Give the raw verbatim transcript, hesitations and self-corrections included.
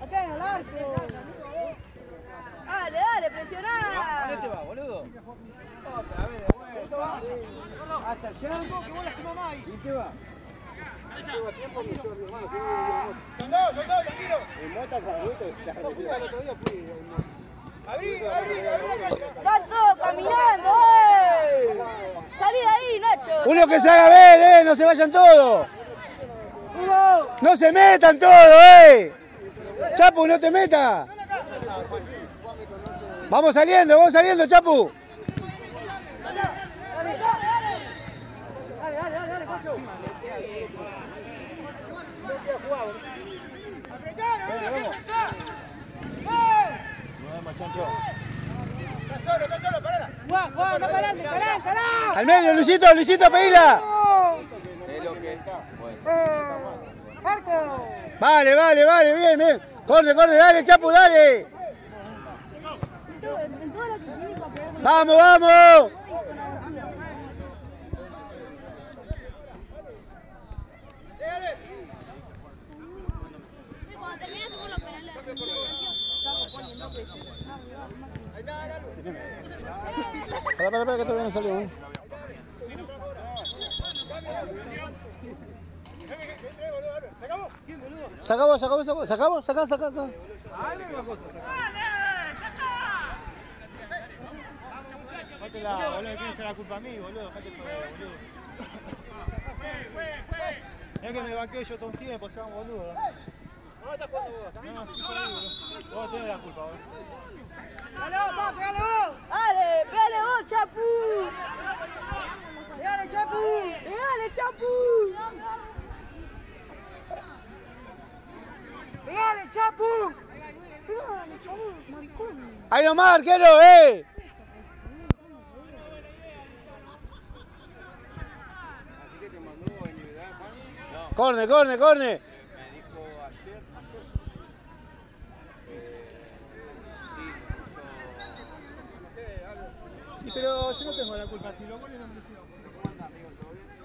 Acá en el arco. Dale, dale, presioná. ¿Qué te va, boludo? Otra vez de vuelta. Hasta allá. Que vos lastimás más ahí. ¿Y qué va? Lleva tiempo que yo, mi hermano, si no soldado, soldado, tranquilo. En Mota, el otro día fui. Abrí, abrí, abrí. Están todos caminando, eh. Salí de ahí, Nacho. Uno que se haga ver, eh, no se vayan todos. No se metan todos, eh. Chapu, no te metas. Vamos saliendo, vamos saliendo, Chapu. Dale, dale, dale, dale, Cocho. Estás solo, estás solo, pará. Juan, Juan, no parate, pará, pará. Al medio, Luisito, Luisito, pedila. Es lo que está. Bueno. Marco. Vale, vale, vale, bien, bien. Corre, corre, dale, Chapu, dale. Vamos, vamos. Cuando termine hacemos los penales. Espera, espera, espera, que todavía no salió. ¿eh? ¿Se acabó? Se acabó, se acabó, se acabó, se acabó, se acabó, se acabó. Dátela, boludo, me quieren echar la culpa a mí, boludo, dejate joder, boludo. Es que me banqué yo todo un tiempo, sean boludo. No, estás jugando vos, también. No, estoy jugando vos. Vos tenés la culpa, boludo. Dale, vos, pégale vos. Dale, pégale vos, Chapu. Pégale, Chapu. Pégale, Chapu. Pégale, Chapu. Pégale, Chapu, maricón. Ahí nomás, arquero, eh. Corne, corne, corne. Me dijo ayer, eh, sí, Pero yo no tengo la culpa, si lo goles no me lo hicieron. ¿cómo anda, amigo? ¿Todo bien?